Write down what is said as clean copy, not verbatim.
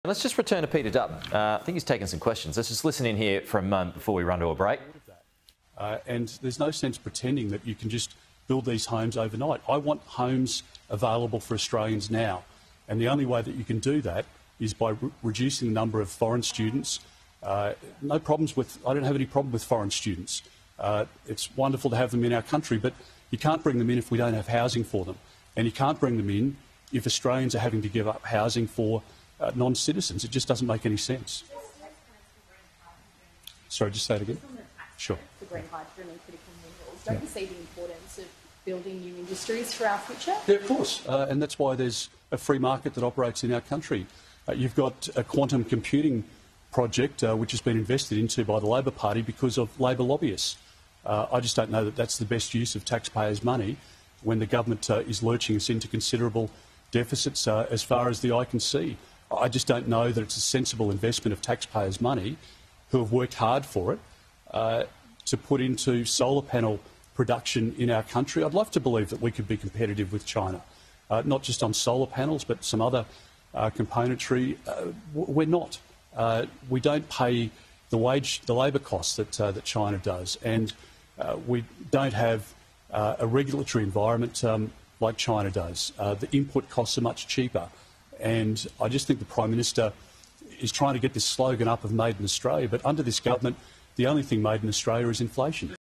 Let's just return to Peter Dutton. I think he's taken some questions. Let's just listen in here for a moment before we run to a break. And there's no sense pretending that you can just build these homes overnight. I want homes available for Australians now. And the only way that you can do that is by reducing the number of foreign students. No problems with, I don't have any problem with foreign students. It's wonderful to have them in our country, but you can't bring them in if we don't have housing for them. And you can't bring them in if Australians are having to give up housing for non-citizens. It just doesn't make any sense. Sorry, just say it again. Sure. For green hydrogen and critical minerals, don't you see the importance of building new industries for our future? Yeah, of course. And that's why there's a free market that operates in our country. You've got a quantum computing project which has been invested into by the Labor Party because of Labor lobbyists. I just don't know that that's the best use of taxpayers' money when the government is lurching us into considerable deficits as far as the eye can see. I just don't know that it's a sensible investment of taxpayers' money, who have worked hard for it, to put into solar panel production in our country. I'd love to believe that we could be competitive with China, not just on solar panels, but some other componentry. We're not. We don't pay the labour costs that China does, and we don't have a regulatory environment like China does. The input costs are much cheaper. And I just think the Prime Minister is trying to get this slogan up of Made in Australia, but under this government, the only thing made in Australia is inflation.